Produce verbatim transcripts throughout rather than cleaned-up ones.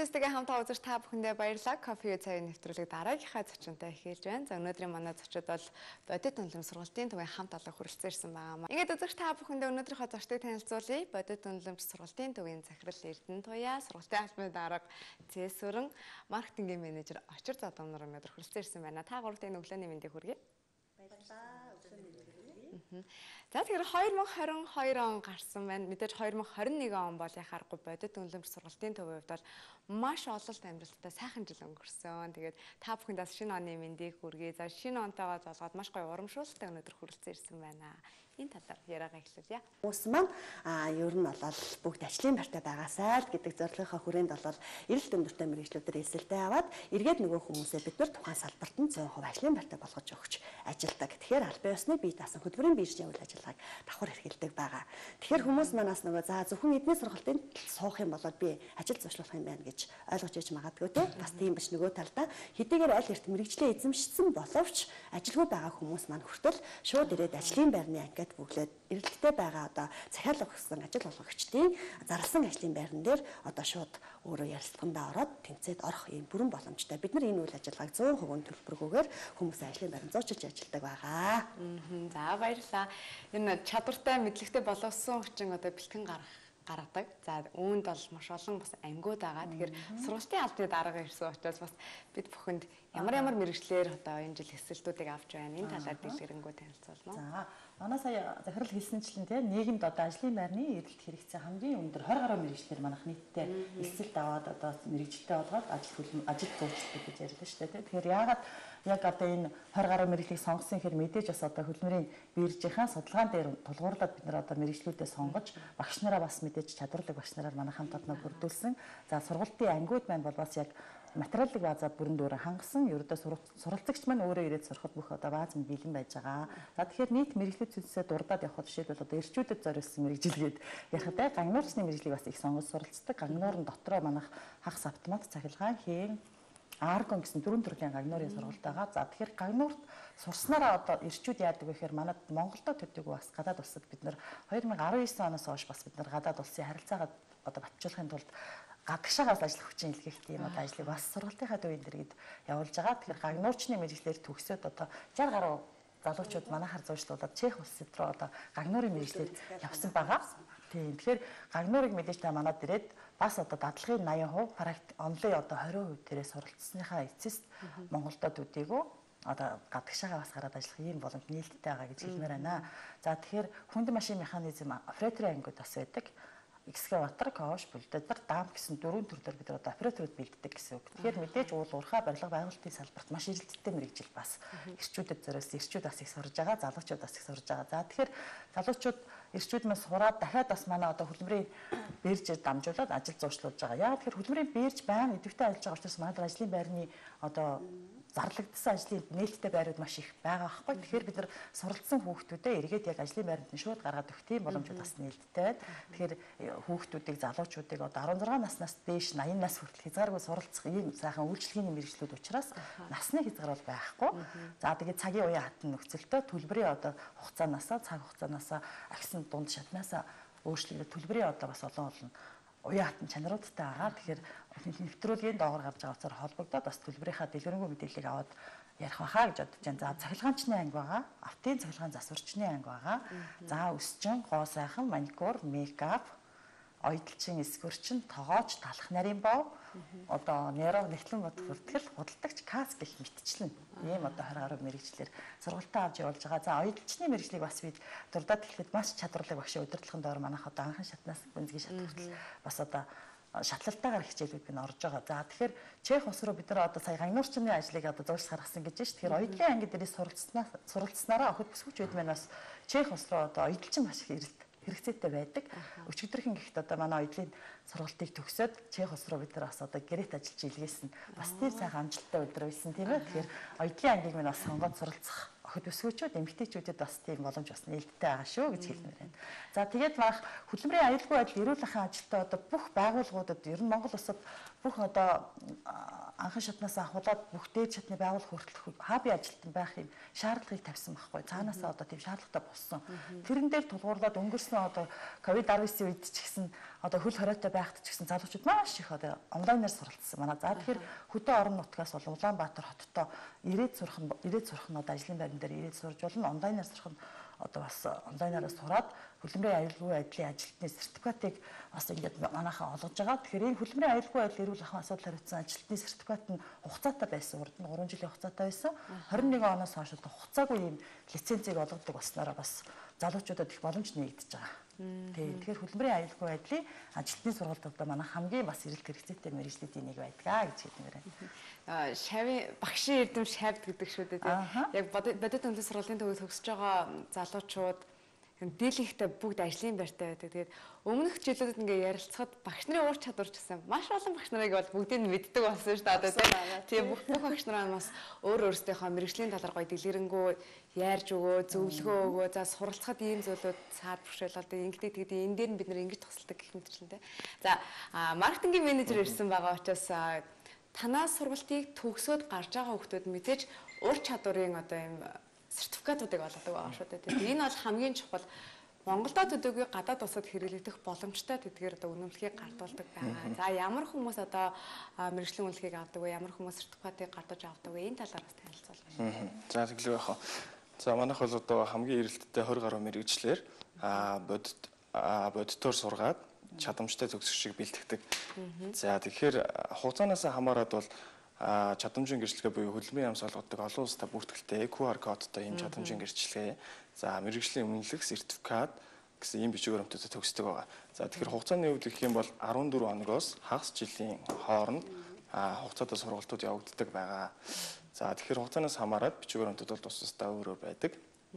Мэдрэлстэйгээ хамтаа үзэж та бүхэндээ баярлалаа. Кофе цайны нэвтрүүлэг дараагийнхаа зочинтой эхэлж байна. За өнөөдрийн манай зочид бол бодит үнэлэм сургалтын төвийн хамт олон хүрэлцэн ирсэн байгаа. Ингээд үзэгч та бүхэндээ өнөөдрийнхөө зочдыг танилцуулъя. Бодит үнэлэмж сургалтын төвийн захирал Эрдэнэ Туяа, сургалтын албаны дарга Цэсүрэн, маркетингийн менежер Очир Задамнар өнөөдөр хүрэлцэн ирсэн байна. Та гуравтын өглөөний мэндийг хүргэе. Баярлалаа. Өглөөний мэндийг хүргэе. За тэгэхээр хоёр мың хорин хоёр он гарсан байна. Мэдээж хоёр мың хорин нэг он бол яхаарахгүй бодит үнэлэмж сургалтын төвийн хувьд бол маш ололт амжилттай сайхан жил өнгөрсөн. Тэгээд та бүхэндээ шинэ оны мэндийг хүргэе. За шинэ онтойгоо золгоод маш гоё урамшуулалтай өнөөдөр хүрэлцэн ирсэн байна. Энэ талаар яриагаа эхлүүлье. Хүмүүс маань аа ер нь бол бүгд ажлын байртаа байгаасай л гэдэг зорилгынхаа хүрээнд бол эрэлт өндөртэй мэргэжлүүдээр эсэлтэй аваад эргээд нөгөө хүмүүсээ бид нар тухайн салбарт нь цөөн хувь ажлын байртаа болгож өгч ажилдаг. Тэгэхээр албан ёсны бие даасан хөтөлбөрийн биржийн үйл ажиллагааг давхар эрхэлдэг байгаа. Тэгэхээр хүмүүс манаас нөгөө за зөвхөн эдний сургалтын суух юм болоод би ажил зуршлуулах юм байна гэж ойлгож иж магадгүй те. Бас тийм биш нөгөө талдаа хэдийгээр аль эрт мэргэжлээ эзэмшсэн боловч ажилгүй байгаа хүмүүс маань хүртэл шууд ирээд ажлын байрны анкет бүглээд эрэлттэй байгаа одоо захиалга өгсөн ажил олгогчдын зарласан ажлын байран дээр одоо шууд өөрөө ярилцлагандаа ороод тэмцээд орох ийм бүрэн боломжтой. Бид нар энэ үйл ажиллагааг цөөн хувийн төлбөргүйгээр хүмүүсийн ажлын байранд зоочилж ажилдаг байгаа. За баярлалаа. Энэ чадвартай мэдлэгтэй боловсон хүчин одоо бэлтгэн гарах гаргадаг. За үүнд бол маш олон бас ангиуд байгаа. Тэгэхээр сургалтын албаны дарга ирсэн учраас бас бид бүхэнд ямар ямар мэрэгчлэр одоо энэ жил эсэлтүүдийг авч байна. Энэ талаар дэлгэрэнгүй танилцуулна. За манай сая захирал хэлсэнчлэн тийм нийгэмд одоо ажлын байрны эрэлт хэрэгцээ хамгийн өндөр двадцать гаруй мэрэгчлэр манайх нийтдээ эсэлт аваад одоо мэрэгчлээ болгоод ажил хөлбөм ажил зурчдаг гэж ярьдаг шүү дээ. Тэгэхээр яагаад яг одоо энэ двадцать гаруй мэрэгчлийг сонгосон гэхээр мэдээж бас одоо хөлбөмбөрийн биржийнхаа судалгаан дээр тулгуурлаад бид нар одоо мэрэгчлүүдээ сонгож багш нараа бас мэдээж чадварлаг багш нараар манай хамт олоноо бүрдүүлсэн. За сургалтын ангиуд маань бол бас яг материалын базаа бүрэн дүүрэн хангасан. Ерөөдөө суралцагч маань өөрөө ирээд сурахад бүх одоо бааз нь бэлэн байж байгаа. За тэгэхээр нийт мэрэгчлүүд зүйлсээ дурдаад явхад жишээлбэл одоо эрчүүдэд зориулсан мэрэгжилгээд яхад гангнуурчны мэрэгжлийг бас их сонгож суралцдаг. Гангнуурын дотроо манайх хагас автомат цахилгаан хийн аргон гэсэн дөрвөн төрлийн гагнуурын сургалт байгаа. За тэгэхээр гагнуурт сурснараа одоо эрчүүд яадаг вэ гэхээр манад Монголдо төдийгүй бас гадаад улсад бид нар хоёр мың арван девять оноос хойш бас бид нар гадаад улсын харилцаагаа одоо батжуулахын тулд гадагшаагаас ажил хүчин илгээх тийм одоо ажлыг бас сургалтынхаа төвийн дэргэд явуулж байгаа. Тэгэхээр гагнуурчны мэргэжлэр төгсөөд одоо шарх гаруй залуучууд манайхаар зуршлуулаад Чех улс руу одоо гагнуурын мэргэжлэр явсан байгаа. Тийм. Тэгэхээр гагнуурыг мэдээж та манад ирээд бас одоо дадлагын восемьдесят процент практик онлын одоо двадцать процент тэрээ суралцсныхаа эцэст Монголдо төдийгүй одоо гадагшаагаа бас гараад ажиллах ийм боломж нээлттэй байгаа гэж хэлмээр байна. За тэгэхээр хүнд машин механизм операторын ангиуд бас байдаг. Экскаватор, кош, бульдозер, дамп гэсэн дөрвөн төрлөөр бид одоо операторууд бэлддэг гэсэн үг. Тэгэхээр мэдээж уул уурхай барилга байгуулалтын салбарт маш эрэлттэй мэрэгжил бас эрчүүдэд зориулсан эрчүүд бас их сурж байгаа, залуучууд бас их сурж байгаа. За тэгэхээр залуучууд эрчүүд маань сураад дахиад бас манай одоо хөлбөмбөрийн биржээр дамжуулаад ажил зуршлуулж байгаа. Яг тэгэхээр хөлбөмбөрийн бирж байнга идэвхтэй ажиллаж байгаа учраас манай ажлын байрны одоо зарлагдсан ажлын нээлттэй байрууд маш их байгаа байхгүй. Тэгэхээр бид нар суралцсан хүүхдүүдэд эргээд яг ажлын байранд нь шууд гаргаад өгөх тийм боломжууд бас нээлттэй байна. Тэгэхээр хүүхдүүдийг залуучуудыг одоо арван зургаан наснаас дээш восемьдесят нас хүртэл хязгааргүй суралцах ийм сайхан үйлчлэгийн мэргэжлүүд учраас насны хязгаар бол байхгүй. За тэгээд цагийн уян хатан нөхцөлтөө төлбөрийн одоо хугацаанаасаа цаг хугацаанаасаа агсан дунд шатнаасаа өөрчлөгдөж төлбөрийн одоо бас олон олон уян хатан чанаруудтай байгаа. Тэгэхээр нэвтрүүлгийн доогоор гарч байгаа утсаар холбогдоод бас төлбөрийнхаа дэлгэрэнгүй мэдээллийг аваад ярих байхаа гэж бодож байна. За цахилгаанчны анги байгаа, автын цахилгаан засварчны анги байгаа. За өсчин, гоо сайхан, маникюр, мейкап, оюуталчин, эсвэрчин, тогооч, талах нарийн бов, одоо нейро нэгтлэн бодох хүртэл худалдагч кас гэх мэтчлэн ийм одоо двадцать гаруй мэрэгчлэр сургалтаа авч явуулж байгаа. За оюуталчны мэрэгжлийг бас бид дурдаад хэлэхэд маш чадварлаг багшийн удирдлагын доор манайх одоо анхан шатнаас гүнзгий шат хүртэл бас одоо шатлалтаагаар хичээлүүд би орж байгаа. За тэгэхээр Чех улс руу бид нар одоо сая гагнуурчны ажлыг одоо зурж гаргасан гэж байна шүү. Тэгэхээр оюутлын анги дээрээ суралцснаа суралцснараа охид бүсгүүчүүд маань бас Чех улс руу одоо оюутлчин маш их эрэлт хэрэгцээтэй байдаг. Өчигдөрхөн гихт одоо манай оюутлын сургалтыг төгсөөд Чех улс руу бид нар бас одоо гэрээт ажиллаж илгээсэн. Бас тийм сайхан амжилттай өдөр байсан тийм ээ. Тэгэхээр оюутлын ангиг минь бас сонгоод суралцах охид бүсгүүчүүд эмэгтэйчүүдэд бас тийм боломж бас нээлттэй байгаа шүү гэж хэлмээр байна. За тэгээд манайх хөдөлмөрийн аюулгүй байдал эрүүл ахуйн ажилтаа одоо бүх байгууллагуудад ер нь Монгол улсад бүх одоо анхан шатнаас ахуулаад бүх дээд шатны байгууллага хүртэл хаби ажилтан байх юм шаардлагыг тавьсан байхгүй. Цаанаасаа одоо тийм шаардлагатай болсон. Тэрэн дээр тулгуурлаад өнгөрсөн одоо ковид дөрвөн үед ч гэсэн одоо хөл хориотой байхад ч гэсэн залуучууд маш их одоо онлайнаар суралцсан манай. За тэгэхээр хөдөө орон нутгаас бол Улаанбаатар хоттой ирээд сурах нь ирээд сурах нь одоо ажлын байран дээр ирээд сурж болно. Онлайнаар сурах нь одоо бас онлайнаар сураад хөдөлмөрийн аюулгүй байдлын ажилтны сертификатыг бас ингээд манайхаа олгож байгаа. Тэгэхээр энэ хөдөлмөрийн аюулгүй байдлын эрүүл ахуйн асуудал хариуцсан ажилтны сертификат нь хугацаатай байсан. Урд нь гурван жилийн хугацаатай байсан. хорин нэгэн оноос хойш хугацаагүй ийм лицензийг олгодог болсноор бас залуучуудад их боломж нэгдэж байгаа. Тийм. Тэгэхээр хөдөлмөрийн аюулгүй байдлын ажилтны сургалтуудаа манай хамгийн бас эрэлт хэрэгцээтэй мэргэжлүүдийн нэг байдгаа гэж хэлмээр байна. Шавийн багшийн эрдэм шавд гэдэг шүү дээ тийм. Яг бодит үндэс сургуулийн төвөд төгсөж байгаа залуучууд дийлэнхтэй бүгд ажлын байртай байдаг. Тэгээд өмнөх жилүүдэд ингээ ярилцахад багш нарын уур чадвар ч гэсэн маш олон багш нарыг бол бүгдийг нь мэддэг болсон шүү дээ. Тийм бүх бүх багш нараа бас өөр өөрсдийнхөө мэргэжлийн талаар гоё дэлгэрэнгүй яарж өгөө, зөвлөгөө өгөө, за суралцахад ийм зүйлүүд цаад бушаал одоо ингэдэг тэгээд энэ дээр нь бид нэр ингэж тусалдаг гэх мэтчлэнтэй. За маркетингийн менежер ирсэн байгаа учраас танаас сургалтыг төгсөөд гарч байгаа хүмүүс мэдээж уур чадварын одоо ийм сертификатуудыг олгодог байгаа шүү дээ. Тэгээд энэ бол хамгийн чухал. Монголдо төдийгүй гадаад улсад хэрэглэгдэх боломжтой тэдгээр одоо үнэмлэхийг гардуулдаг байгаа. За ямар хүмүүс одоо мэргэжлийн үнэлгээг авдаг вэ? Ямар хүмүүс сертификатыг гардуулж авдаг вэ? Энэ талаар бас танилцуулъя. За тэглээ яах вэ? За манайх бол одоо хамгийн эрэлттэй тwenty гаруй мэргэжлэр бодит бодитоор сургаад чадамжтай төгсөх шиг бэлтгэдэг. За тэгэхээр хугацаанаас хамаарат бол чадамжийн гэрчлэгээ буюу хөдөлмөрийн яамс олгодог олон улстай бүртгэлтэй ку ар кодтой ийм чадамжийн гэрчлэгээ, за мэргэжлийн үнэлэх сертификат гэсэн ийм бичиг баримтуудад төгсдөг байгаа. За тэгэхээр хугацааны хувьд гэх юм бол арван дөрвөн хоногоос хагас жилийн хооронд хугацаатай сургалтууд явагддаг байгаа. За тэгэхээр хугацаанаас хамаарат бичиг баримтууд бол тус тусдаа өөр өөр байдаг.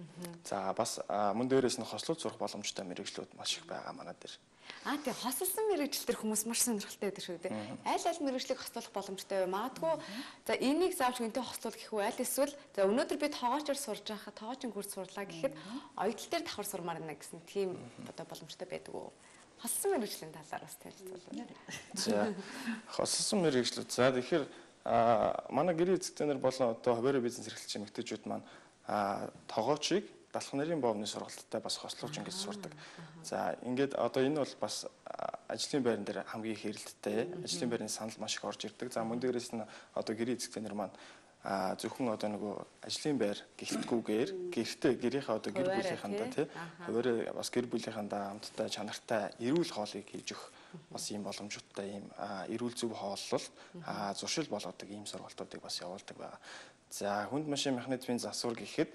За бас мөн дээрээс нь хослол сурах боломжтой мэргэжлүүд маш их байгаа манай дээр. Аа тий хослсон мэргэжил төр хүмүүс маш сонирхолтой байдаг шүү дээ. Аль аль мэргэжлийг хослуулах боломжтой вэ? Магадгүй за энийг заавч гэнтэй хослуулах гэх үү? Аль эсвэл за өнөөдөр би тоогоочор сурж байхад тоогоочийн курс сурлаа гэхэд оёдол дээр давхар сурмаар байна гэсэн тийм одоо боломжтой байдаг уу? Хослсон мэргэжлийн талаар бас танилцуулъя. За хослсон мэргэжлүүд за тэгэхээр манай гэрээ эзэгтэнэр болон одоо хуваарь бизнес эрхлэгчийн эмэгтэйчүүд маань тоогоочийг далах нарын боовны сургалттай бас хослуулж ингэж сурдаг. За ингээд одоо энэ бол бас ажлын байран дээр хамгийн их эрэлттэй. Ажлын байрны санал маш их орж ирдэг. За мөн дээрээс нь одоо гэрээ эзэгтэнэр маань зөвхөн одоо нөгөө ажлын байр гэлтгүүгээр гэртээ гэрийнхээ одоо гэр бүлийнхандаа тий хуваарь бас гэр бүлийнхандаа хамтдаа чанартай эрүүл хоолыг хийж өгөх бас ийм боломжтой ийм эрүүл зөв хооллол зуршил болгодог ийм сургалтуудыг бас явуулдаг байгаа. За хүнд машин механизмын засвар гэхэд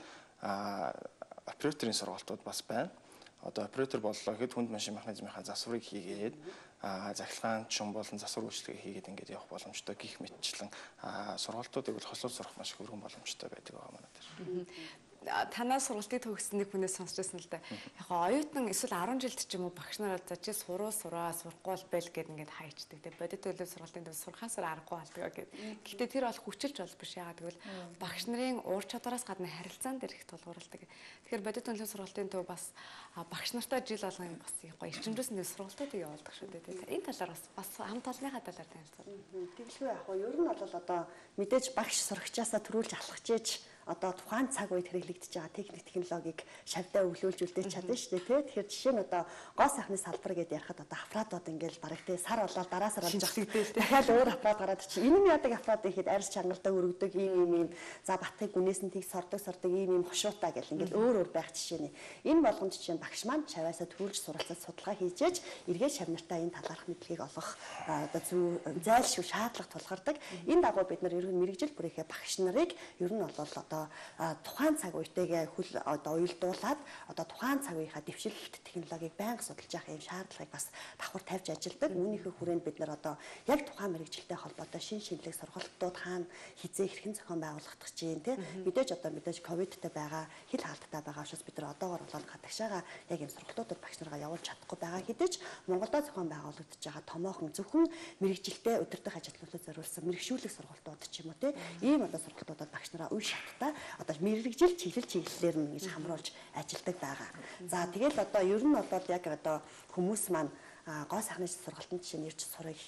операторын сургалтууд бас байна. Одоо оператор боллоо гэхэд хүнд машин механизмынхаа засварыг хийгээд захилгаан чум болон засвар үйлчлэгээ хийгээд ингээд явах боломжтой гих мэтчлэн сургалтуудыг бол хослол сурах маш их өргөн боломжтой байдаг байгаа манай дээр. Танаас сургалтыг төгссөн нэг хүнээс сонсч байсан л да. Яг оюутан эсвэл арван жилд ч юм уу багш нараа за чи суруу сураа сурахгүй бол бэл гэд ингээд хайчдаг. Тэгээ бодит төлөв сургалтын төв сурхаасаар аргагүй болдог гэд. Гэхдээ тэр бол хүчилж бол биш яагаад гэвэл багш нарын уур чадвараас гадна харилцаан дээр их тулгуурладаг. Тэгэхээр бодит төлөв сургалтын төв бас багш нартай жил болгон бас гоё эрчимжүүлсэн төв сургалтуудыг явуулдаг шүү дээ. Энэ талаар бас бас хамт олонныхаа талаар танилцуулъя. Тэглгүй яг нь ер нь бол одоо мэдээж багш сурагчаасаа төрүүлж алхаж ээж одоо тухайн цаг үед хэрэглэгдэж байгаа техник технологиг шавьдаа өглөөлж үлдээж чадна шүү дээ. Тэгэхээр жишээ нь одоо гоо сайхны салбар гэдээ ярихад одоо аппаратууд ингээл бараг тий сар болоод дараа сар болж байгаа. Дахиад өөр аппарат гараад чи энэ нь яадаг аппарат ихэд арьс чангалтай өргөдөг ийм ийм ийм за батхыг гүнээс нь тийг сордог сордог ийм ийм хошуутай гэл ингээл өөр өөр байх жишээ нь. Энэ болгон жишээ нь багш маань шавьяасаа төрүүлж суралцаад судалгаа хийж эргээд шавь нартаа энэ талаарх мэдлэгийг олгох одоо зөв зайлшгүй шаардлага тулгардаг. Энэ дагуу бид нар ерөн мэрэгжил бүрийнхээ багш нарыг ер нь бол одоо тухайн цаг үетэйгээ хөл одоо уялдуулаад одоо тухайн цаг үеийнхаа дэвшилт технологиг байнга судалж явах юм шаардлагыг бас давхар тавьж ажилладаг. Үүнийхээ хүрээнд бид нар одоо яг тухайн мэрэгжилтэй холбоотой шин шинэлэг сургалтууд хаана хизээ хэрхэн зохион байгуулагдах чинь тий мэдээж одоо мэдээж ковидтай байгаа хил хаалттай байгаа учраас бид нар одоогор болоод гадагшаага яг юм сургалтуудад багш нараа явуулж чадахгүй байгаа хэдий ч Монголдо зохион байгуулагдаж байгаа томоохон зөвхөн мэрэгжилтэй удирдах ажилтнуудад зориулсан мэрэгшүүлэг сургалтууд ч юм уу тий ийм одоо сургалтуудад багш нараа үе шаттай одоо мэрэгжил чиглэл чиглэлээр нь ингэж хамруулж ажилладаг байгаа. За тэгэл одоо ер нь бол яг одоо хүмүүс маань гоо сайхны сургалтын жишээ нэрч сурах гэхэд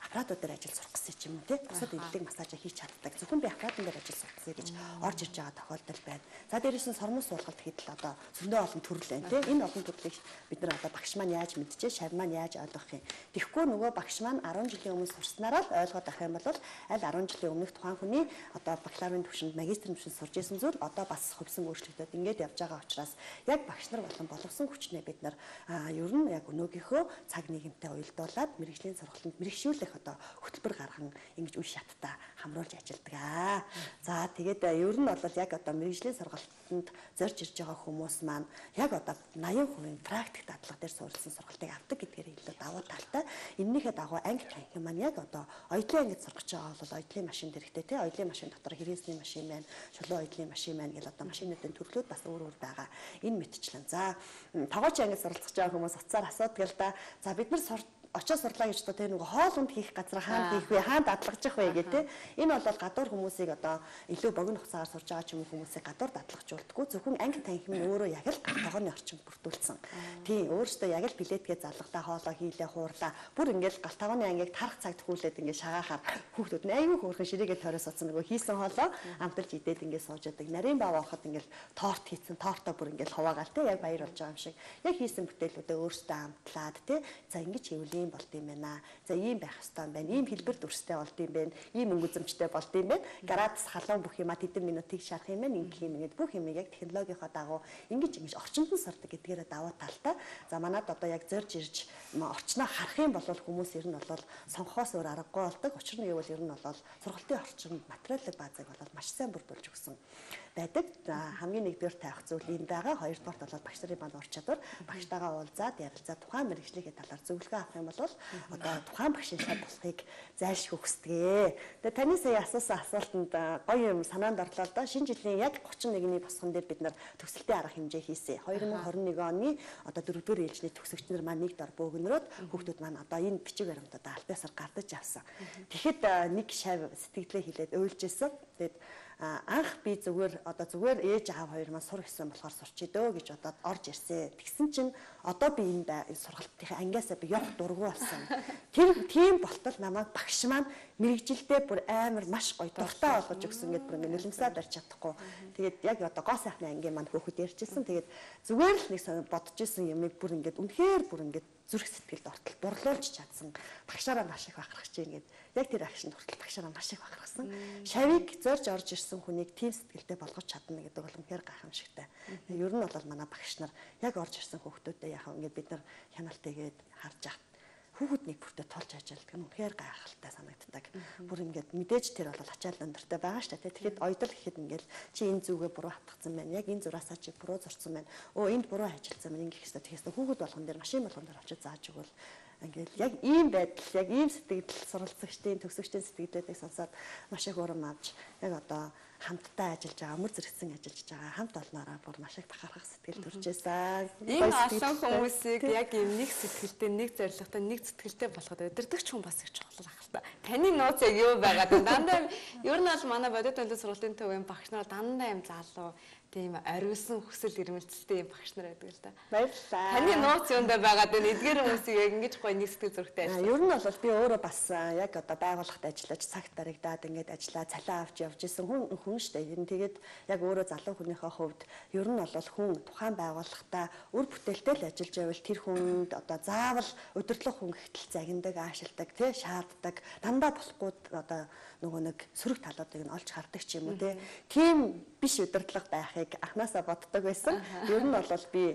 аппаратууд дээр ажил сурах гэсэн юм тий. Бусад эдлэг массаж хийж чаддаг. Зөвхөн би аппаратан дээр ажил сурах гэж орж ирж байгаа тохиолдол байна. За дээрээс нь сормон суулгалт гэхэд л одоо зөндөө олон төрөл байна тий. Энэ олон төрлийг бид нар одоо багш маань яаж мэдчихэ, шав маань яаж ойлгох юм. Тэгэхгүй нөгөө багш маань арван жилийн өмнө сурснараа л ойлгоод авах юм бол аль арван жилийн өмнөх тухайн хүний одоо бакалаврын түвшинд, магистрийн түвшинд сурж исэн зүйл одоо бас хөвсөн өөрчлөгдөд ингээд явж байгаа учраас яг багш нар болон боловсон хүчнээ бид нар ер нь яг өнөөгийнхөө цаг нийгэмтэй уялдуулаад мэрэгжлийн сургалтанд мэрэгшүүлэх одоо хөтөлбөр гарган ингэж үе шаттай хамруулж ажилладаг аа. За тэгээд ер нь бол яг одоо мэрэгжлийн сургалтанд зорж ирж байгаа хүмүүс маань яг одоо наян хувийн практик дадлага дээр суурилсан сургалтыг авдаг гэдгээр илүү давуу талтай. Эннийхээ дагуу анги танхим маань яг одоо оюутлын ангид сургаж байгаа бол оюутлын машин дэрэгтэй тий оюутлын машин дотор хэрэгсний машин байна, шулуун оюутлын машин байна гэл одоо машинуудын төрлүүд бас өөр өөр байгаа. Энэ мэтчлэн. За тогооч ангид суралцж байгаа хүмүүс уцаар асуудаг л да. За бид нар очоод сурлаа гэж одоо тэр нэг хоолунд хийх газар хаанд хийх вэ, хаанд дадлагжих вэ гэх тээ. Энэ бол гадуур хүмүүсийг одоо илүү богино хугацаагаар сурж байгаа ч юм уу хүмүүсийг гадуур дадлагжуулдаггүй. Зөвхөн анги танхим нь өөрөө яг л галтгооны орчин бүрдүүлсэн. Тийм өөрөөсөө яг л билетгээ залгалтаа хоолоо хийлээ хуурлаа. Бүр ингээл галтгооны ангийг тарах цаг төхүүлээд ингээд шагаахаар хүүхдүүд нь аюу хөөрхөн ширээгээ тойроос оцсон нөгөө хийсэн хоолоо амталж идээд ингээд сууж яадаг. Нарийн бав авахад ингээл торт хийсэн, тортоо бүр ингээл хуваагаал тээ яг баяр болж байгаа юм шиг. Яг хийсэн бүтээлүүдээ өөрөөсөө амтлаад тээ. За ингэж хийвэл ийм болд юм байна. За ийм байх ёстой юм байна. Ийм хэлбэр дүрстэй болд юм байна. Ийм өнгө үзэмжтэй болд юм байна. Градус халуун бүх юма тэдэн минутыг шарах юм байна. Ингэх юм ингээд бүх юм яг технологийнхоо дагуу ингэж ингэж орчинд нь сардаг гэдгээрээ даваа талтай. За манад одоо яг зорж ирж орчноо харах юм бол хүмүүс ер нь бол сонгохоос өөр аргагүй болдог. Учир нь юу бол ер нь бол сургалтын орчинд материалын баазыг бол маш сайн бүрдүүлж өгсөн байдаг. За хамгийн нэгдүгээр тавих зүйл юм байгаа. Хоёрдугаар бол багш нарын маань ур чадвар. Багштайгаа уулзаад ярилцаад тухайн мэргэжлийн талаар зөвлөгөө авах юм бол одоо тухайн багшийн шат болохыг зайлшгүй хүсдэг. Тэгээ таны сая асуусан асуултанд гоё юм санаанд орлоо л да. Шинэ жилийн яг гучин нэгний босгон дээр бид нар төгсөлтийн арга хэмжээ хийсэн. хоёр мың хорин нэг оны одоо дөрөвдүгээр ээлжний төгсөгч нар маань нэг дор бөөгнөрөөд хүүхдүүд маань одоо энэ бичиг баримтуудаа альбаасаар гардаж авсан. Тэгэхэд нэг шав сэтгэлдээ хилээд уйлжсэн. Тэгээд анх би зүгээр одоо зүгээр ээж аав хоёр маань сур гэсэн болохоор сурч идөө гэж одоо орж ирсэн. Тэгсэн чинь одоо би энэ сургалтын ангиасаа би явах дургу болсон. Тэр тийм болтол намайг багш маань мэрэгжилдээ бүр амар маш гоё дуртай болгож өгсөн гэдээ бүр ингэ нөлөмсөд барьж чадахгүй. Тэгээд яг одоо гоо сайхны ангийн маань хөөхөд ярьжсэн. Тэгээд зүгээр л нэг бодож исэн юмыг бүр ингэ үнэхээр бүр ингэ зүрх сэтгэлд ортол дурлуулж чадсан. Багшаараа маш их бахархаж байна гэд. Яг тэр агшин хүртэл багшаараа маш их бахархсан. Шавийг зорж орж ирсэн хүнийг тийм сэтгэлдээ болгож чадна гэдэг бол үнэхээр гайхамшигтай. Ер нь бол манай багш нар яг орж ирсэн хүүхдүүдэд яхаа ингээд бид нар хяналтайгээд харж авт. Хүүхэд нэг бүртээ толж ажилладаг нь үнэхээр гайхалтай санагддаг. Бүр ингээд мэдээж тэр бол ачаал өндөртэй байгаа шүү дээ. Тэгэхэд ойдол гэхэд ингээд чи энэ зүгээ буруу хатгсан байна. Яг энэ зураасаа чи буруу зурсан байна. Өө энд буруу ажилласан байна. Ингээд хэвээр тэгэхээс хүүхэд болгон дээр машин болгон дээр очиж зааж өгвөл ингээд яг ийм байдал, яг ийм сэтгэл суралцагчдын, төгсөгчдийн сэтгэлүүдийг сонсоод маш их урам авч яг одоо хамтдаа ажиллаж байгаа, мөр зэрэгцэн ажиллаж байгаа хамт олноороо бүр маш их бахархах сэтгэл төрж байсан. Энэ олон хүмүүсийг яг ийм нэг сэтгэлтэй, нэг зорилготой, нэг сэтгэлтэй болгоод өдөртөгч хүн бас их чухал ах л та. Таны нууц яг юу байгаад дандаа ер нь бол манай бодит төлөв сургалтын төвийн багш нар дандаа юм залуу тийм ариусан хүсэл эрмэлзэлтэй юм багш нар байдаг л да. Баярлалаа. Таны нууц юундаа байгаад байна? Эдгээр хүмүүсийг яг ингэж гоё нэг сэтгэл зүрхтэй ажиллаж. Ер нь бол би өөрөө бас яг одоо байгууллагад ажиллаж цагт баригдаад ингээд ажиллаа цалин авч явж исэн хүн хүн штэ. Ер нь тэгээд яг өөрөө залуу хүнийхээ хувьд ер нь бол хүн тухайн байгууллагатаа үр бүтээлтэй л ажиллаж байвал тэр хүнд одоо заавал удирдлага хүн гихтэл загиндаг, аашилдаг, тий шаарддаг, дандаа болохгүй одоо нөгөө нэг сөрөг талуудыг нь олж хардаг ч юм уу тий. Тийм биш удирдлага байхыг анханасаа боддог байсан. Ер нь бол би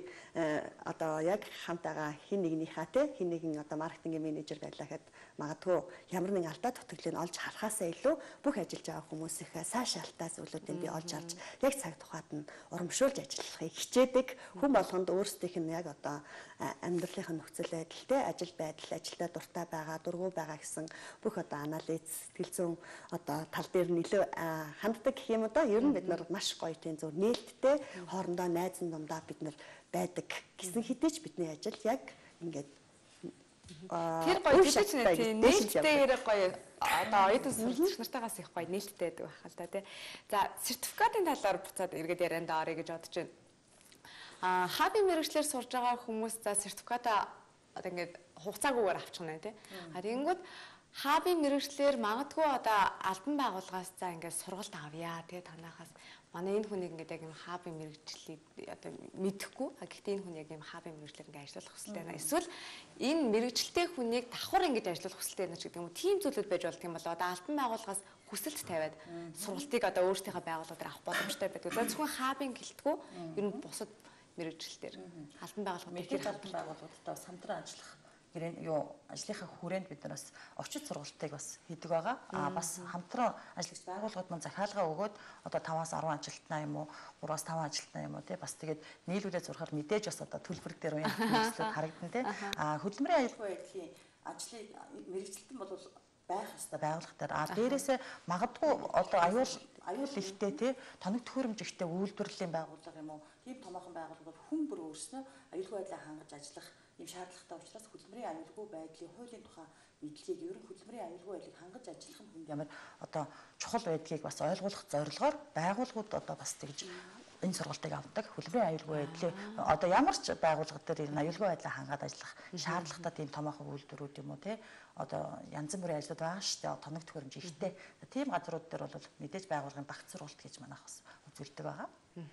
одоо яг хамтаага хин нэгнийхээ тий хин нэгэн одоо маркетингийн менежер байлаа гэхэд магадгүй ямар нэгэн алдаа тутаглыг нь олж харахаасаа илүү бүх ажиллаж байгаа хүмүүсийнхээ сайш алдаа зүйлүүдийг би олж харж яг цаг тухайд нь урамшуулж ажиллахыг хичээдэг. Хүн болгонд өөрсдийнх нь яг одоо амьдралын нөхцөл байдал тий ажил байдал ажилдаа дуртай байгаа, дургүй байгаа гэсэн бүх одоо анализ сэтгэл зүйн одоо тал дээр нь илүү ханддаг гэх юм да. Ер нь бид нар маш гоё тийм зөв нээлттэй хоорондоо найзан дундаа бид нар байдаг гэсэн хитэж бидний ажил яг ингээд тэр гоё гэж тийм нээлттэйгээр гоё одоо оюутан сурагч нартайгаас их гоё нээлттэй байдаг байх л да тий. За сертификатын талаар буцаад эргээд ярианд орё гэж бодож байна. А хаби мэрэгчлэр сурж байгаа хүмүүс за сертификата одоо ингээд хугацаагүйгээр авчих нь тий. А тэгэнгүүт Хабын мэрэгчлэр магадгүй одоо албан байгууллагаас за ингээд сургалт авъя. Тэгээ танахаас манай энэ хүнийг ингээд яг юм хабын мэрэгчлийг одоо мэдэхгүй. Гэхдээ энэ хүн яг юм хабын мэрэгчлэр ингээд ажиллах хүсэлтэй байна. Эсвэл энэ мэрэгчлээ хүнийг давхар ингээд ажиллах хүсэлтэй байна ч гэдэг юм уу. Тим зүйлүүд байж болдго юм бол одоо албан байгууллагаас хүсэлт тавиад сургалтыг одоо өөрсдийнхөө байгууллагаар авах боломжтой байдаг. За зөвхөн хабын гэлтгүү ер нь бусад мэрэгчлэлтэр албан байгууллагууд тэр албан байгууллагуудтай бас хамтран ажиллах гэрээ юу ажлынхаа хүрээнд бид нар бас очиж сургалтыг бас хийдэг байгаа. Аа бас хамтран ажиллагч байгууллагууд мань захиалга өгөөд одоо таваас арван ажилтнаа юм уу гураас таван ажилтнаа юм уу тий бас тэгээд нийлүүлээд зурхаар мэдээж бас одоо төлбөр дээр үеийн хэрэгслүүд харагдан тий. Аа хөдөлмөрийн аюулгүй байдлын ажлын мэрэгчлэлтэн бол байх ёстой байгууллага дээр. Аа дээрээсээ магадгүй одоо аюул аюул ихтэй тий тоног төхөөрөмж ихтэй үйлдвэрлэлийн байгууллага юм уу тийм томоохон байгууллагууд хүн бүр өөрснөө аюулгүй байдлаа хангаж ажиллах ийм шаардлагатай учраас хөдөлмөрийн аюулгүй байдлын хуулийн тухай мэдлэгийг ер нь хөдөлмөрийн аюулгүй байдлыг хангаж ажиллах нь хүнд ямар одоо чухал байдгийг бас ойлгуулах зорилгоор байгууллагууд одоо бас тэгж энэ сургалтыг авдаг. Хөдөлмөрийн аюулгүй байдлыг одоо ямар ч байгууллага дээр энэ аюулгүй байдлаа хангаад ажиллах шаардлагатай тийм томоохон үйлдвэрүүд юм уу тий одоо янз бүрийн ажлууд байгаа шүү дээ. Тоног төхөөрөмж ихтэй. Тийм газрууд дээр бол мэдээж байгууллагын багц сургалт гэж манайх бас үзүүлдэг байгаа.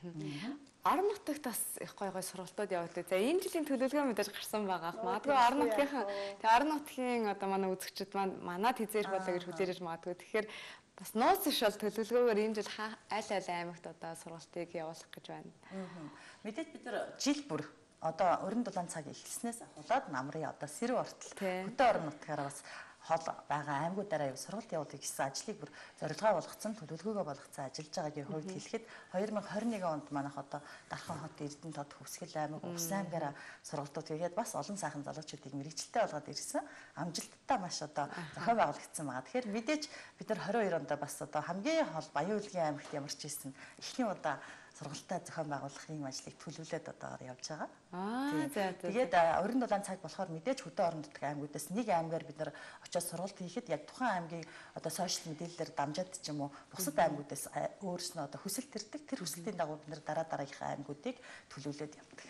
Орон нутагт бас их гой гой сургалтууд явуулдаг. За энэ жилийн төлөвлөгөө мэдээж гарсан байгаа. Магадгүй орон нутгийнхаа тэг орон нутгийн одоо манай үзэгчид маань манад хизээж болоо гэж хүлээж магадгүй. Тэгэхээр бас нууц иш бол төлөвлөгөөгөр энэ жил аль аль аймагт одоо сургалтыг явуулах гэж байна. Мэдээж бид нар жил бүр одоо өрн дулаан цаг эхэлснээс ахуулаад намрын одоо сэрв ортол хөдөө орон нутгаараа бас хол байгаа аймагуудаараа яг сургалт явуулах гэсэн ажлыг бүр зорилгоо болгоцсон төлөвлөгөөгөө болгоцсон ажиллаж байгаагийн хувьд хэлэхэд хоёр мың хорин нэгэн онд манайх одоо Дархан хот, Эрдэнэ тод, Хөвсгөл аймаг, Увс аймгаараа сургалтууд хийгээд бас олон сайхан залуучуудыг мэрэгчлээ болгоод ирсэн. Амжилттай маш одоо зохион байгуулагдсан байгаа. Тэгэхээр мэдээж бид нар хорин хоёр онд бас одоо хамгийн хол Баян Улгийн аймагт ямарч ирсэн эхний удаа сургалтаа зохион байгуулах ийм ажлыг төлөвлөд одоо явж байгаа. Аа за за. Тэгээд өрн дулаан цаг болохоор мэдээж хөдөө орон нутгийн аймагуудаас нэг аймгаар бид нар очиж сургалт хийхэд яг тухайн аймгийн одоо сошиал мэдээлэлээр дамжаад ч юм уу бусад аймагуудаас өөрснөө одоо хүсэлт төрдөг тэр хүсэлтийн дагуу бид нар дараа дараагийнхаа аймагуудыг төлөвлөд явдаг.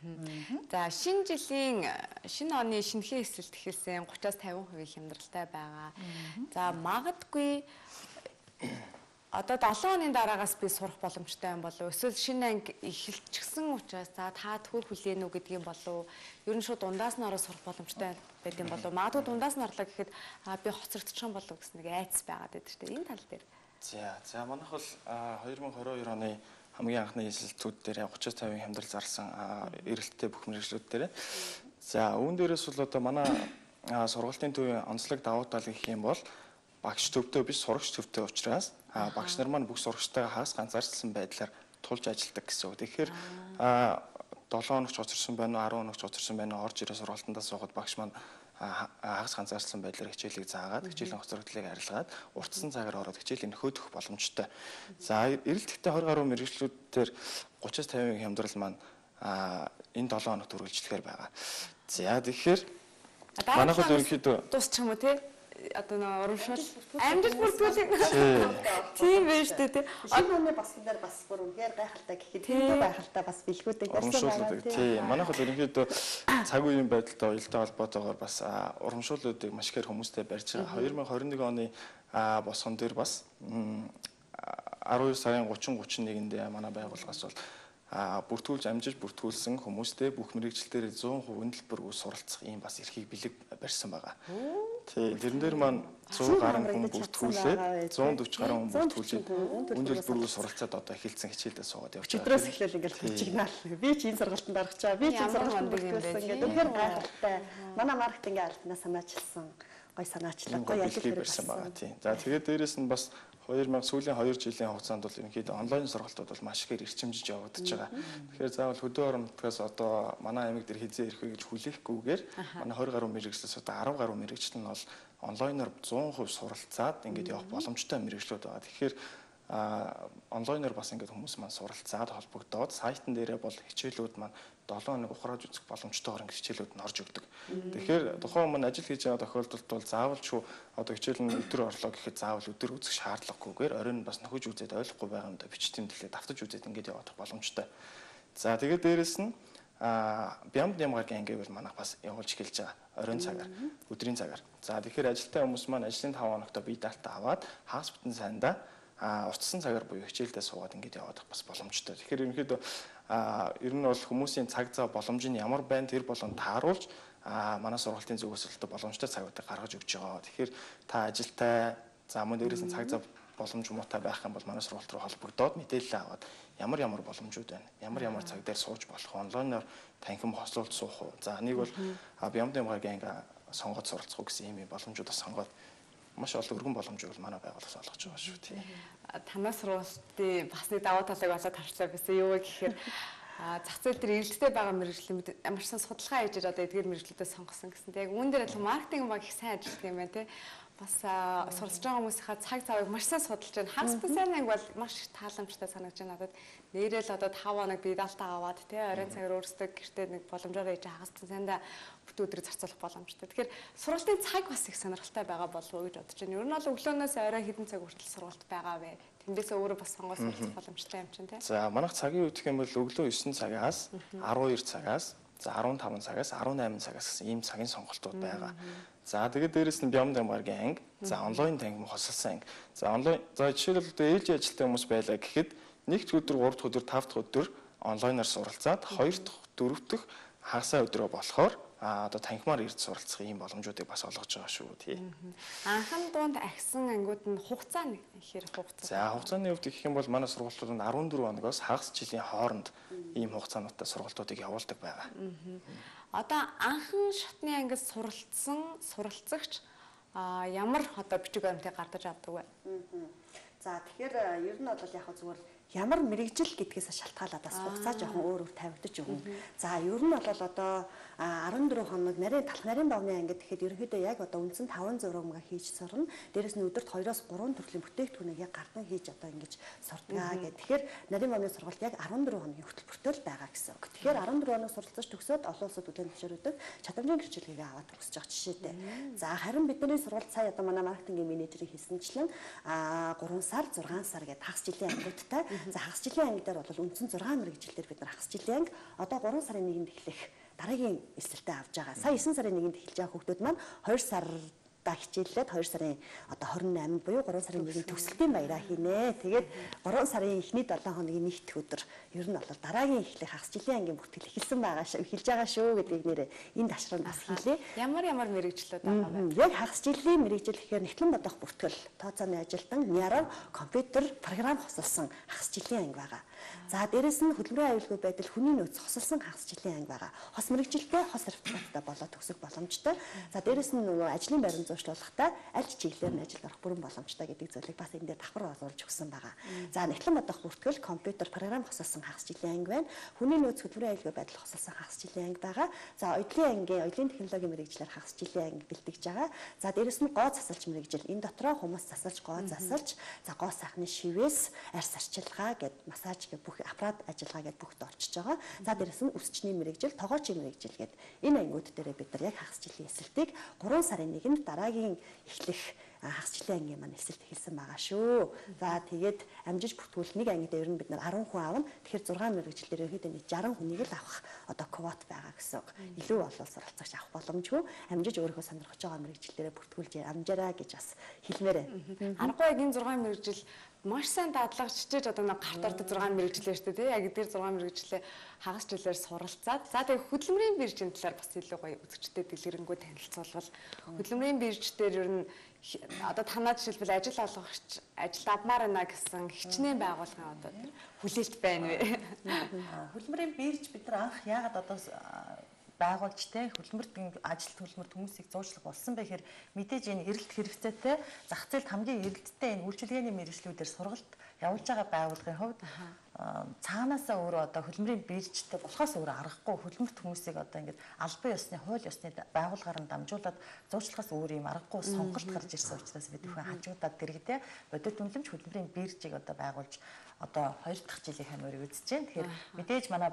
За шинэ жилийн шинэ оны шинэхэн эсэлт эхэлсэн гураваас тавин хувийн хямдралтай байгаа. За магадгүй одоо долоон оны дараагаас би сурах боломжтой юм болов эсвэл шинэ анги эхэлчихсэн учраас за та төр хүлээнэ үү гэдгийг болов ер нь шууд дундаас нь ороо сурах боломжтой байт юм болов магадгүй дундаас нь орлоо гэхэд би хоцрогдчих юм болов гэсэн нэг айц байгаад байдаг шүү дээ энэ тал дээр. За за манайх бол хоёр мың хорин хоёр оны хамгийн анхны эсэлтүүд дээр гураваас тавин хямдрал зарсан эрэлттэй бүх мэргэжлүүд дээр. За үүн дээрээс бол одоо манай сургалтын төвийн онцлог давуу тал гэх юм бол багш төвтэй биш сурагч төвтэй учраас багш нар маань бүх сурагчтайгаа хагас ганцаарчлсан байдлаар тулж ажилладаг гэсэн үг. Тэгэхээр долоон хоногч хоцорсон байна уу, арван хоногч хоцорсон байна уу, орж ирээ сургалтандаа суугаад багш маань хагас ганцаарчлсан байдлаар хичээлийг заагаад, хичээлийн хоцрогдлыг арилгаад, уртсан цагаар ороод хичээлийн нөхөдөх боломжтой. За эрэлттэй хорин гаруй мэргэжлүүдээр гураваас тавин хямдрал маань энэ долоон хоногт үргэлжлэхээр байгаа. За тэгэхээр манайх бол ерөнхийдөө дуусчих юм уу те? Одоо нөө урамшуул амжилт бүрдүүлэх тийм байж тээ тий. Энэ оны босгон дээр бас бүр үнээр гайхалтай гэхэд тийм гайхалтай бас бэлгүүдийг урамшуулдаг тий. Манайх бол ерөнхийдөө цаг үеийн байдалтай уялдаа холбоотойгоор бас урамшууллуудыг маш ихээр хүмүүстэй барьж байгаа. хоёр мың хорин нэг оны босгон дээр бас арван хоёр сарын гучин гучин нэгэнд манай байгууллагаас бол бүртгүүлж амжиж бүртгүүлсэн хүмүүстэй бүх мэрэгчлэлээр зуун хувь төлбөр суралцах ийм бас эрхийг бэлэг барьсан байгаа. Тий, тэрэн дээр маань зуун гаруй хүн бүртгүүлээд зуун дөрвөн гаруй хүн бүртгүүлээд үн төлбөрөөр суралцаад одоо эхэлсэн хичээлдээ суугаад явж байгаа. Өдрөөс эхлээл ингээл хүчигнаал. Би ч энэ сургалтанд орох чаа. Би ч энэ сургалтанд бүртгүүлсэн гэдэг. Тэгэхээр гайхалтай. Манай маркетингийн альтнаа санаачлсан. Гой санаачлаа. Гой ажил хэрэгсэн байгаа. Тий. За тэгээд дээрэс нь бас хоёр мянга сүүлийн хоёр жилийн хугацаанд бол ерөнхийдөө онлайн сургалтууд бол маш ихээр эрчимжиж явагдаж байгаа. Тэгэхээр заавал хөдөө орон нутгаас одоо манай аймаг дээр хизээ ирэх вэ гэж хүлээхгүйгээр манай хоёр гаруй мэргэжлээс одоо арав гаруй мэргэжил нь бол онлайнаар зуун хувь суралцаад ингээд явах боломжтой мэргэжлүүд байгаа. Тэгэхээр онлайнаар бас ингээд хүмүүс маань суралцаад холбогдоод сайтн дээрээ бол хичээлүүд маань долоон хоног ухрааж үзэх боломжтойгоор ингээд хичээлүүд нь орж өгдөг. Тэгэхээр тухайн өмнө ажил хийж байгаа тохиолдолд бол заавал ч одоо хичээл нь өдөр орлоо гэхэд заавал өдөр үзэх шаардлагагүйгээр оройн бас нөхөж үзээд ойлгохгүй байгаа юм да бичтийн төлөө давтаж үзээд ингээд явах боломжтой. За тэгээд дээрэс нь а бямд ямгаргийн анги бол манайх бас явуулж эхэлж байгаа. Оройн цагаар, өдрийн цагаар. За тэгэхээр ажилтаа хүмүүс маань ажлын таван хоногт бие даалтаа аваад хагас бүтэн сайндаа а уртсан цагаар буюу хичээлдээ суугаад ингэж яваад бас боломжтой. Тэгэхээр ерөнхийдөө а ер нь бол хүмүүсийн цаг зав боломж нь ямар байна тэр болон тааруулж а манай сургалтын зөв өсөлтөд боломжтой цагуудыг гаргаж өгч байгаа. Тэгэхээр та ажилтай за мөн дээрээс нь цаг зав боломж муутай байх юм бол манай сургалт руу холбогдоод мэдээлэл аваад ямар ямар боломжууд байна. Ямар ямар цаг дээр сууж болох, онлайнаар танхим хослуулж суух уу. За нэг бол бямд ямгаргийн анги сонгоод суралцах уу гэсэн ийм боломжуудаас сонгоод маш олон өргөн боломжийг бол манай байгууллагаас олгож байгаа шүү тий. Танаас сургалтын бас нэг давуу талыг болоод харчлаа байсан юу гэхээр зах зээл дээр эрэлттэй байгаа мэргэжлүүд ямар ч сан судалгаа хийж одоо эдгээр мэргэжлүүдээ сонгосон гэсэн. Яг үүн дээр л маркетинг баг их сайн ажилладаг юм байна тий. Бас суралцж байгаа хүмүүсийнхаа цаг завыг маш сайн судалж байна. Хагас бүтэн анги бол маш их тааламжтай санагдаж байна надад. Нэрэл одоо тавь хоног бие даалтаа аваад тий оройн цагаар өөрсдөө гэртээ нэг боломжоор ээж хагас бүтэн сайндаа бүтэн өдрийг зарцуулах боломжтой. Тэгэхээр сургалтын цаг бас их сонирхолтой байгаа болов уу гэж бодож байна. Ер нь бол өглөөнөөс орой хэдэн цаг хүртэл сургалт байгаа вэ? Тэндээсээ өөрөө бас сонгоод суралцах боломжтой юм чинь тий. За манайх цагийн үе гэх юм бол өглөө9 цагаас арван хоёр цагаас за арван таван цагаас арван найман цагаас гэсэн ийм цагийн сонголтууд байгаа. За тэгээд дээрэс нь бямд ямгаргийн анги, за онлайн танхим хослолсон анги. За онлайн за жишээлбэл ээлж ажилттай хүмүүс байлаа гэхэд нэгд өдөр, гурав дахь өдөр, тав дахь өдөр онлайнаар суралцаад хоёр дахь, дөрөв дэх хагасаа өдрөө болохоор а одоо танхимаар ирж суралцах ийм боломжуудыг бас олгож байгаа шүү тий. Анхан дунд агсан ангиуд нь хугацаа нэг хэрэг хугацаа. За хугацааны хувьд гэх юм бол манай сургалтууд нь арван дөрвөн хоногоос хагас жилийн хооронд ийм хугацаануудтай сургалтуудыг явуулдаг байгаа. Одоо анхан шатны ангид суралцсан суралцагч а ямар одоо бичиг баримтыг гардаж авдаг вэ? За тэгэхээр ер нь бол яг зүгээр ямар мэрэгжил гэдгээс шалтгаалаад бас хугацаа жоохон өөр өөр тавигдаж өгнө. За ер нь бол одоо арван дөрвөн хоног нарийн талх нарийн бовны ангид гэхэд ерөнхийдөө яг одоо үндсэн таван зураг хийж сурна. Дээрээс нь өдөрт хоёроос гурван төрлийн бүтээгдэхүүнийг яг гардан хийж одоо ингэж сурдгаа гэх. Тэгэхээр нарийн бовны сургалт яг арван дөрвөн хоногийн хөтөлбөртэй л байгаа гэсэн үг. Тэгэхээр арван дөрвөн хоног суралцаж төгсөөд олон улсад бүтээн зөвшөөрөдөг чадамжийн гэрчлэгийг аваад төгсөж байгаа жишээтэй. За харин бидний сургалт сая одоо манай маркетингийн менежерийн хэлсэнчлэн гурван сар, зургаан сар гэдэг хагас жилийн ангиудтай. За хагас жилийн анги дээр бол үндсэн зургаан мэргэжилтээр бид нар хагас жилийн анги одоо гурван сарын нэгэнд эхлэх дараагийн эсрэлтэд авж байгаа. Сая есөн сарын нэгэнд эхэлж байгаа хүүхдүүд маань хоёр сар та хичээллээд хоёр сарын одоо хорин найманд буюу гурван сарын нэгэн төгсөлтийн баяраа хийнэ. Тэгээд гурван сарын эхний долоон хоногийн нэгд өдөр ер нь бол дараагийн эхлэх хагас жилийн ангийн бүртгэл эхэлсэн байгаа шүү. Эхэлж байгаа шүү гэдгийг нэрээ энэ ташранд бас хэлээ. Ямар ямар мэргэжлүүд байгаа вэ? Яг хагас жилийн мэргэжил гэхээр нэгтлэн бодох бүртгэл, тооцооны ажилтан, нярав, компьютер, програм хосолсон хагас жилийн анги байгаа. За дээрэс нь хөдөлмөрийн аюулгүй байдал, хүний нөөц хосолсон хагас жилийн анги байгаа. Хос мэргэжилтэй, хос сертификаттай болоод төгсөх боломжтой. За дээрэс нь нөгөө ажлын байранд зуршлуулахдаа аль ч чиглэлээр нь ажилд орох бүрэн боломжтой гэдэг зүйлийг бас энэ дээр давхар олуулж өгсөн байгаа. За нэгтлэн бодох бүртгэл, компьютер, програм хосолсон хагас жилийн анги байна. Хүний нөөц хөдөлмөрийн аюулгүй байдал хосолсон хагас жилийн анги байгаа. За оюутлын ангийн, оюутлын технологийн мэргэжлэр хагас жилийн анги бэлтгэж байгаа. За дээрэс нь гоо засалж мэргэжил. Энэ дотроо хүмүүс засалж, гоо засалж, за гоо сайхны шивээс, арьс арчилгаа гэд массаж гэд бүх аппарат ажиллагаа гэдээ бүгд орчиж байгаа. За дээрэс нь үсчний мэргэжил, тогоочийн мэргэжил гэдэг энэ ангиуд дээр бид нар яг хагас жилийн эсэлтийг гурван сарын нэгэнд дараагийн эхлэх хагас жилийн ангийн маань эсэлт эхэлсэн байгаа шүү. За тэгээд амжиж бүртгүүл нэг анги дээр нь бид нар арван хүн аавна. Тэгэхээр зургаан мэргэжлэр ерөөдөө нэг жарган хүнийг л авах одоо квот байгаа гэсэн үг. Илүү олон суралцагч авах боломжгүй. Амжиж өөрийнхөө сонирхож байгаа мэргэжлэрээ бүртгүүлж амжаараа гэж бас хэлмээр байна. Аргагүй яг энэ зургаан мэргэжил маш сайн дадлагчжиж одоо нэг гарт ордог зургаан мэргэжлээ шүү дээ. Яг эдгээр зургаан мэргэжлээ хагас жилээр суралцаад за тэгээ хөдөлмөрийн биржийн талаар бас илүү гоё үзэгчдэд дэлгэрэнгүй танилцуулбал хөдөлмөрийн бирж дээр ер нь одоо танаа жишээлбэл ажил олгогч ажилд авмаар байна гэсэн хичнээн байгуулгын одоо хүлээлт байна вэ? Хөдөлмөрийн бирж бид нар анх яагаад одоо байгуулж те хөдөлмөрт ажилт хөдөлмөрт хүмүүсийг зуучлах болсон бэ гэхээр мэдээж энэ эрэлт хэрэгцээтэй зах зээлд хамгийн эрэлттэй энэ үйлчилгээний мэргэжлүүдээр сургалт явуулж байгаа байгууллагын хувьд цаанаасаа өөрөө одоо хөдөлмөрийн биржтэй болохоос өөрөө аргагүй хөдөлмөрт хүмүүсийг одоо ингээд албан ёсны хууль ёсны байгууллагаар нь дамжуулаад зуучлахаас өөр юм аргагүй сонголт гарч ирсэн учраас бид их хажуудаад дэрэгдээ бодит үнэлэмж хөдөлмөрийн биржийг одоо байгуулж одоо хоёр дахь жилийн ханарыг үзэж байна. Тэгэхээр мэдээж манай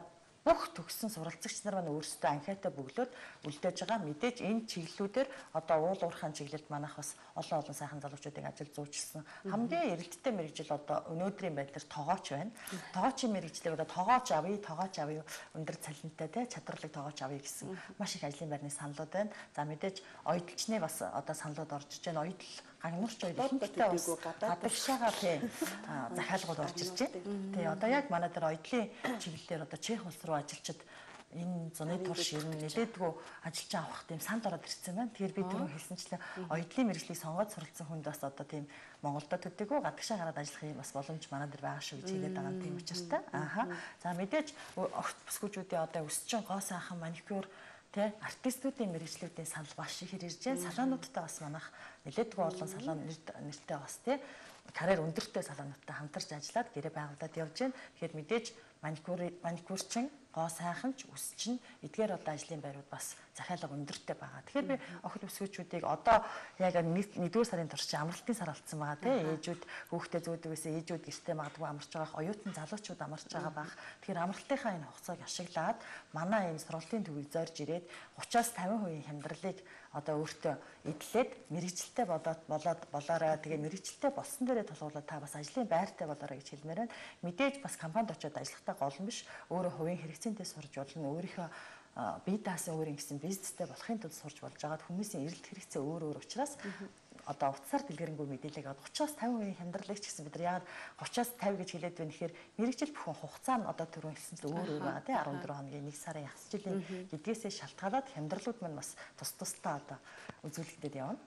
бүх төгссөн суралцагч нар маань өөрсдөө анхаатай бөглөөд үлдээж байгаа. Мэдээж энэ чиглэлүүдээр одоо уул уурхайн чиглэлд манайх бас олон олон сайхан залуучуудыг ажил зуучилсан. Хамгийн эрэлттэй мэргэжил одоо өнөөдрийн байдлаар тоогооч байна. Тоогоочийн мэргэжлийг одоо тоогооч авъя, тоогооч авъя, өндөр цалинтай те чадварлаг тоогооч авъя гэсэн маш их ажлын байрны саналуд байна. За мэдээж оюутчны бас одоо саналуд орж иж байна. Оюутл гангамарч оюутлынтай бас гадагшаага тий захиалгууд орж ирж байна. Тий одоо яг манай дээр оюутлын чиглэлээр одоо Чех улс руу ажилчид энэ зуны турш ер нь нэлээдгүй ажиллаж авах тийм санд ороод ирсэн байна. Тэгэхээр би түрүү хэлсэнчлэн оюутлын мэргэжлийг сонгоод суралцсан хүнд бас одоо тийм Монголдо төдийгүй гадагшаа гараад ажиллах юм бас боломж манай дээр байгаа шүү гэж хэлээд байгаа тийм учиртай. Ааха. За мэдээж огт бүсгүүчүүдийн одоо өсчин гоо сайхан маникюр тэ артистуудын мэргэжлүүдийн санал маш их ирж байна. Салонуудтай бас манайх нэлээдгүй олон салон нэртэй бас тэ карьер өндөртэй салонуудтай хамтарч ажиллаад гэрээ байгуулад явж байна. Тэгэхээр мэдээж маникюр маникюрчин гоо сайханч үсчин эдгээр одоо ажлын байрууд бас захиалга өндөртэй байгаа. Тэгэхээр би охид өсгөөчүүдийг одоо яг нэгдүгээр сарын турш амралтын сар алдсан байгаа тийм ээжүүд хүүхдээ зөөдөг гэсэн ээжүүд гэртээ магадгүй амарч байгаа оюутан залуучууд амарч байгаа баг. Тэгэхээр амралтынхаа энэ хугацааг ашиглаад манай энэ сургалтын төвийг зорж ирээд гураваас тавин хувийн хямдралыг одоо өөртөө эдлээд мэрэгжилтэй болоод болоод болоорой. Тэгээ мэрэгжилтэй болсон дээрээ тулгуурлаад та бас ажлын байртай болоорой гэж хэлмээр байна. Мэдээж бас компанид очиод ажиллахтаа гол нь биш. Өөрөө хувийн хэрэгцээндээ сурж болно. Өөрийнхөө бие даасан өөрийн гэсэн бизнестэй болохын тулд сурж болж байгаа. Хүмүүсийн эрэлт хэрэгцээ өөр өөр учраас одоо утсаар дэлгэрэнгүй мэдээлэл аваад гураваас тавин хувийн хямдралыг ч гэсэн бид нар яг гураваас тавин гэж хэлээд байна. Тэгэхээр мэрэгжил бүхэн хугацаа нь одоо түрүүн хэлсэн л өөр өөр байгаа тийм арван дөрвөн хоногийн нэг сарын ягс жилийн гэдгээсээ шалтгаалаад хямдралууд маань бас тус тусдаа одоо үзүүлэлтэд явна.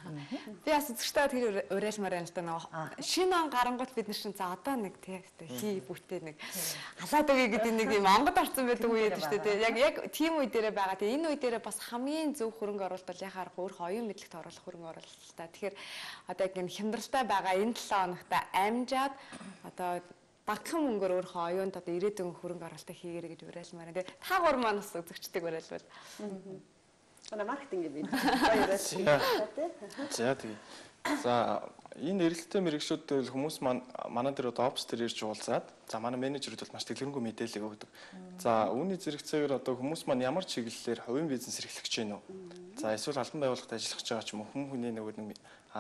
Би бас үзэгчтэй тэр уриалмаар байна л да нэг шинэ он гарангуут бид нар чинь за одоо нэг тий хий бүтээ нэг халаад өгье гэдэг нэг юм онгод орсон байдаг үед шүү дээ. Яг яг тийм үе дээрээ байгаа. Тэгээ энэ үе дээрээ бас хамгийн зөв хөрөнгө оруулалт бол яхаар өөрөө оюун мэдлэгт оруулах хөрөнгө оруулалт та. Тэгэхээр одоо яг энэ хямдралтай байгаа энэ талаа хоногта амжаад одоо багахан мөнгөөр өөрөө оюунд одоо ирээдүйн хөрөнгө оруулалтыг хийгэрэй гэж уриалмаар байна. Тэгээ та гур маань бас үзэгчтэйг уриалвал Ана маркетинг юм. Баярлалаа. За тэгээ. За энэ эрэлттэй мэрэгчлүүд хүмүүс маань манай дээр одоо офс дээр ирж уулзаад за манай менежерүүд бол маш дэлгэрэнгүй мэдээлэл өгдөг. За үүний зэрэгцээгээр одоо хүмүүс маань ямар чиглэлээр хувийн бизнес эрхлэж гин үү? За эсвэл албан байгууллагад ажиллах гэж байгаа ч юм уу хүн хүний нөгөө нэг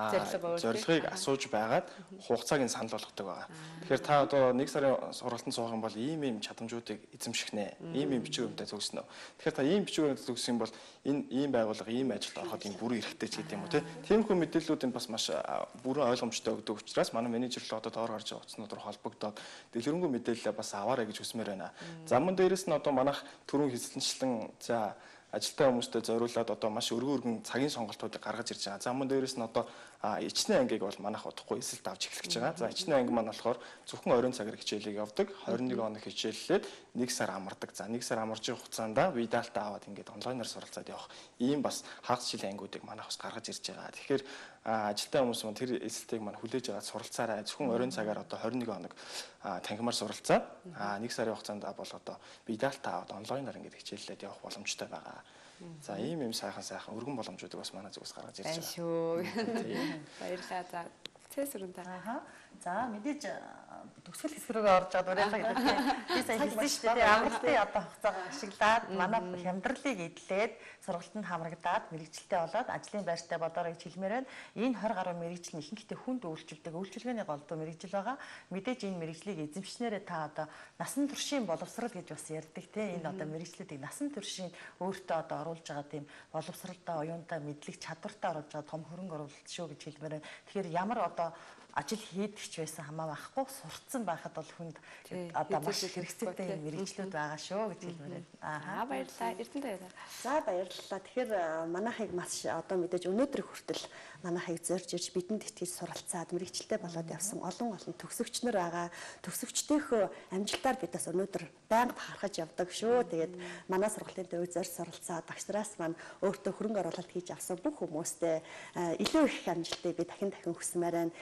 зорилгыг асууж байгаад хугацааг нь санал болгодог байгаа. Тэгэхээр та одоо нэг сарын сургалтанд суух юм бол ийм ийм чадамжуудыг эзэмших нэ. Ийм ийм бичвэртэй төгснө. Тэгэхээр та ийм бичвэртэй төгсөх юм бол энэ ийм байгууллага ийм ажилд ороход ийм бүрэн эрхтэй ч гэдэг юм уу те. Тиймэрхүү мэдээллүүдийг бас маш бүрэн ойлгомжтой өгдөг учраас манай менежерлээ одоо доор гарч байгаа утаснууд руу холбогдоод дэлгэрэнгүй мэдээлэлээ бас аваарай гэж хүсмээр байна. За мөн дээрэс нь одоо манайх түрүүн хэсэлнчлэн за ажилтаа хүмүүстэй зориулаад одоо маш өргөн өргөн цагийн сонголтуудыг гаргаж ирж байгаа. За мөн дээрэс нь одоо ичнэ ангийг бол манайх удахгүй эсэлт авч эхлэж байгаа. За ичнэ анги маань болохоор зөвхөн оройн цагаар хичээлийг явдаг. хорин нэг хоног хичээллээд нэг сар амардаг. За нэг сар амарч явах хугацаанд видеалтаа аваад ингээд онлайнаар суралцаад явах. Ийм бас хагас жилийн ангиудыг манайх бас гаргаж ирж байгаа. Тэгэхээр ажилтаа хүмүүс маань тэр эсэлтийг маань хүлээж аваад суралцаарай. Зөвхөн оройн цагаар одоо хорин нэг хоног танхимаар суралцаад нэг сарын хугацаанд бол одоо видеалтаа аваад онлайнаар ингээд хичээллээд явах боломжтой байгаа. За ийм ийм сайхан сайхан өргөн боломжуудыг бас манай зүгээс гаргаж ирж байгаа. Шүү. Баярлалаа. За цэсүрэнтэй. Аха. За мэдээж төгсгөл хэсэг рүү орж байгаа уриалга гэдэг тийм. Би сая хэлсэн шүү дээ. Амралтын одоо хугацаагаа ашиглаад манай хямдралыг эдлээд сургалтанд хамрагдаад мэрэгжилтэй болоод ажлын байртай болоорой гэж хэлмээр байна. Энэ двадцать гаруй мэрэгжил нь ихэнхдээ хүнд үйлчилдэг үйлчилгээний голдуу мэрэгжил байгаа. Мэдээж энэ мэрэгжлийг эзэмшнээрээ та одоо насан туршийн боловсрал гэж бас ярьдаг тийм. Энэ одоо мэрэгжлүүдийг насан туршийн өөртөө одоо оруулж байгаа тийм боловсралтай оюунтай мэдлэг чадвартай оруулж байгаа том хөрөнгө оруулалт шүү гэж хэлмээр байна. Тэгэхээр ямар одоо ажил хийдэг ч байсан хамаа байхгүй сурцсан байхад бол хүнд одоо маш хэрэгцээтэй мэрэгчлүүд байгаа шүү гэж хэлмээр байна. Аа баярлалаа. Эрдэнэ баярлалаа. За баярлалаа. Тэгэхээр манайхыг маш одоо мэдээж өнөөдөр хүртэл манайхыг зорж ирж бидэнд итгэж суралцаад мэрэгчлээ болоод явсан олон олон төгсөгч нар байгаа. Төгсөгчдийнхөө амжилтаар бид бас өнөөдөр байнга харахаж явдаг шүү. Тэгээд манай сургалтын төвөөр зорж суралцаад багш нараас маань өөртөө хөрөнгө оруулалт хийж авсан бүх хүмүүстээ илүү их амжилтыг би дахин дахин хүсмээр байна. Дээрээс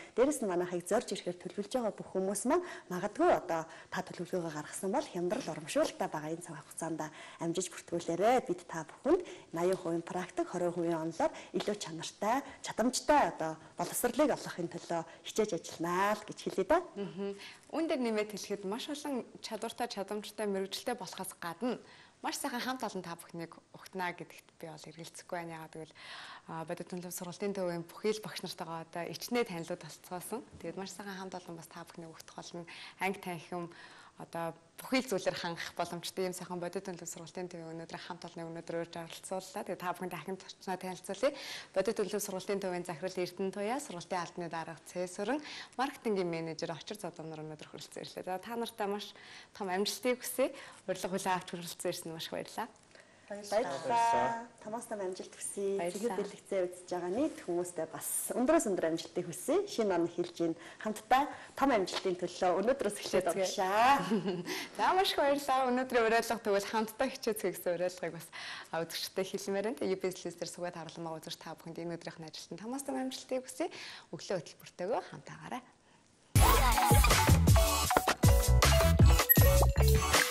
нь манайхыг зорж ирэхээр төлөвлөж байгаа бүх хүмүүс маань магадгүй одоо та төлөвлөгөөгөө гаргасан бол хямдрал урамшуулалтаа байгаа энэ цаг хугацаанд амжиж бүртгүүлээрэ. Бид та бүхэнд eighty percent практик, twenty percent онлоор илүү чанартай, чадамжтай одоо боловсролыг олгохын төлөө хичээж ажилланаа л гэж хэлье да. Үүн дээр нэмээд хэлэхэд маш олон чадвартай, чадамжтай, мэрэгжилтэй болохоос гадна маш сайхан хамт олон та бүхнийг ухтнаа гэдэгт би бол эргэлзэхгүй байна. Яагаад гэвэл бодит төлөв сургалтын төвийн бүхий л багш нартайгаа одоо ичнээ танилуд болцоосон. Тэгээд маш сайхан хамт олон бас та бүхнийг ухтах болно. Анги танхим одоо бүхий л зүйлээр хангах боломжтой юм сайхан бодит төлөв сургалтын төвийн өнөөдөр хамт олонны өнөөдөр урьж оролцууллаа. Тэгээд та бүхэнд дахин товчноо танилцуулъя. Бодит төлөв сургалтын төвийн захирал Эрдэнэ Туяа, сургалтын албаны дарга Цэсүрэн, маркетингийн менежер Очир Зодомнор өнөөдөр хүрэлцэн ирлээ. За та нартай маш том амжилтыг хүсье. Урилга хүлээн авч хүрэлцэн ирсэн маш баярлалаа. Баярлалаа. Тамаастай амжилт хүсье. Зэрэг дэлгэцээ үзэж байгаа нийт хүмүүстээ бас өндрөөс өндөр амжилтыг хүсье. Шинэ он хэлж ийн хамтдаа том амжилтын төлөө өнөөдрөөс эхлээд авчаа. За маш их баярлалаа. Өнөөдрийн уриалга тэгвэл хамтдаа хичээцгээ гэсэн уриалгыг бас үзэгчтэй хэлмээр байна. ю би эс дээр сугаад харламаа үзэж та бүхэнд энэ өдрийн ажилтан тамаастай амжилтыг хүсье. Өглөө хөтөлбөртэйгөө хамтаагаарай.